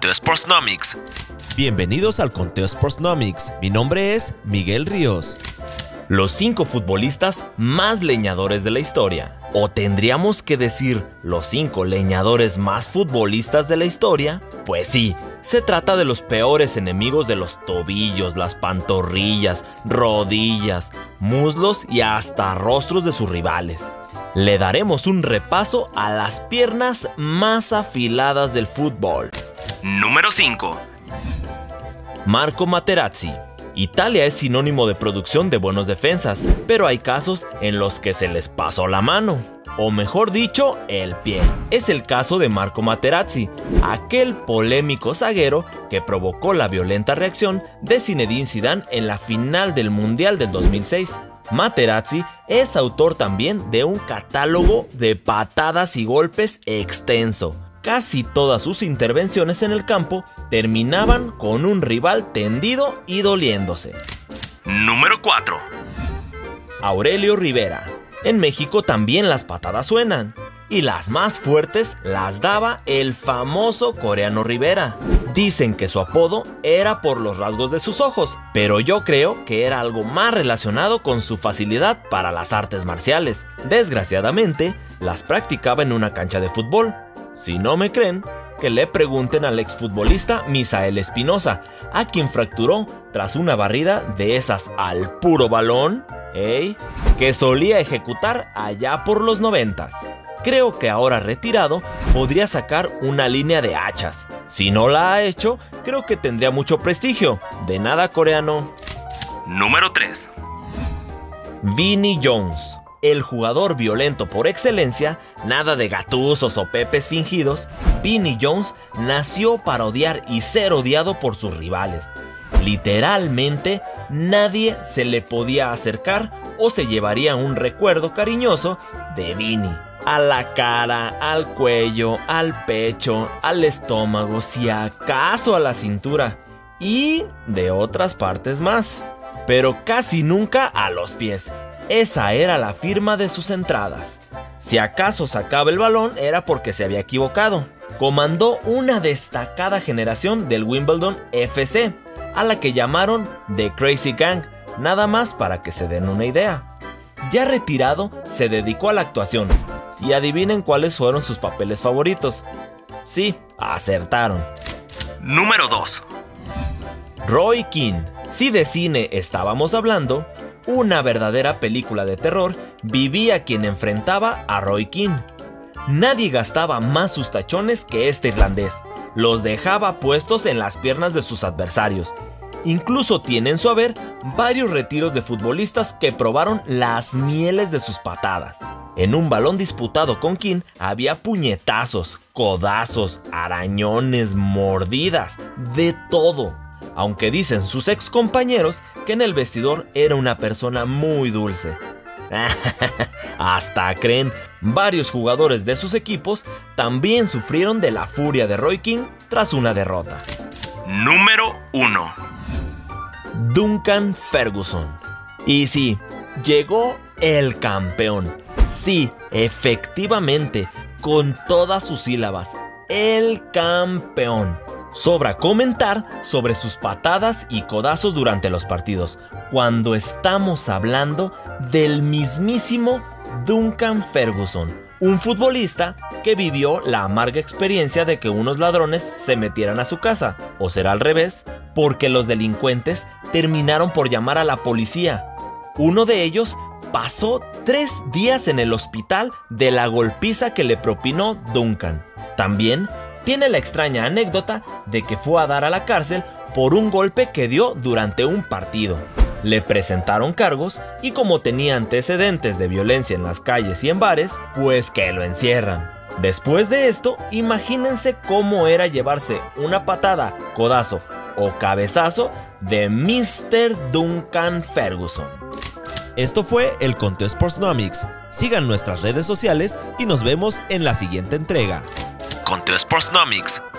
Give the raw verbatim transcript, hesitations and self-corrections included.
Conteo Sportsnomics. Bienvenidos al Conteo Sportsnomics. Mi nombre es Miguel Ríos. Los cinco futbolistas más leñadores de la historia. ¿O tendríamos que decir los cinco leñadores más futbolistas de la historia? Pues sí, se trata de los peores enemigos de los tobillos, las pantorrillas, rodillas, muslos y hasta rostros de sus rivales. Le daremos un repaso a las piernas más afiladas del fútbol. Número cinco. Marco Materazzi. Italia es sinónimo de producción de buenos defensas, pero hay casos en los que se les pasó la mano, o mejor dicho, el pie. Es el caso de Marco Materazzi, aquel polémico zaguero que provocó la violenta reacción de Zinedine Zidane en la final del Mundial del dos mil seis. Materazzi es autor también de un catálogo de patadas y golpes extenso. Casi todas sus intervenciones en el campo terminaban con un rival tendido y doliéndose. Número cuatro. Aurelio Rivera. En México también las patadas suenan, y las más fuertes las daba el famoso coreano Rivera. Dicen que su apodo era por los rasgos de sus ojos, pero yo creo que era algo más relacionado con su facilidad para las artes marciales. Desgraciadamente, las practicaba en una cancha de fútbol. Si no me creen, que le pregunten al exfutbolista Misael Espinosa, a quien fracturó tras una barrida de esas al puro balón, ¿eh? que solía ejecutar allá por los noventas. Creo que ahora retirado podría sacar una línea de hachas. Si no la ha hecho, creo que tendría mucho prestigio. De nada, coreano. Número tres. Vinnie Jones. El jugador violento por excelencia, nada de gatusos o pepes fingidos, Vinnie Jones nació para odiar y ser odiado por sus rivales. Literalmente, nadie se le podía acercar o se llevaría un recuerdo cariñoso de Vinnie. A la cara, al cuello, al pecho, al estómago, si acaso a la cintura y de otras partes más, pero casi nunca a los pies. Esa era la firma de sus entradas. Si acaso sacaba el balón era porque se había equivocado. Comandó una destacada generación del Wimbledon F C, a la que llamaron The Crazy Gang, nada más para que se den una idea. Ya retirado, se dedicó a la actuación. Y adivinen cuáles fueron sus papeles favoritos. Sí, acertaron. Número dos. Roy Keane. Si de cine estábamos hablando, una verdadera película de terror vivía quien enfrentaba a Roy Keane. Nadie gastaba más sus tachones que este irlandés. Los dejaba puestos en las piernas de sus adversarios. Incluso tiene en su haber varios retiros de futbolistas que probaron las mieles de sus patadas. En un balón disputado con Keane había puñetazos, codazos, arañones, mordidas, de todo. Aunque dicen sus ex compañeros que en el vestidor era una persona muy dulce. Hasta creen, varios jugadores de sus equipos también sufrieron de la furia de Roy Keane tras una derrota. Número uno. Duncan Ferguson. Y sí, llegó el campeón. Sí, efectivamente, con todas sus sílabas, el campeón. Sobra comentar sobre sus patadas y codazos durante los partidos, cuando estamos hablando del mismísimo Duncan Ferguson, un futbolista que vivió la amarga experiencia de que unos ladrones se metieran a su casa, o será al revés, porque los delincuentes terminaron por llamar a la policía. Uno de ellos pasó tres días en el hospital de la golpiza que le propinó Duncan. También tiene la extraña anécdota de que fue a dar a la cárcel por un golpe que dio durante un partido. Le presentaron cargos y como tenía antecedentes de violencia en las calles y en bares, pues que lo encierran. Después de esto, imagínense cómo era llevarse una patada, codazo o cabezazo de mister Duncan Ferguson. Esto fue el Conteo Sportsnomics. Sigan nuestras redes sociales y nos vemos en la siguiente entrega. Conteo Sportsnomics.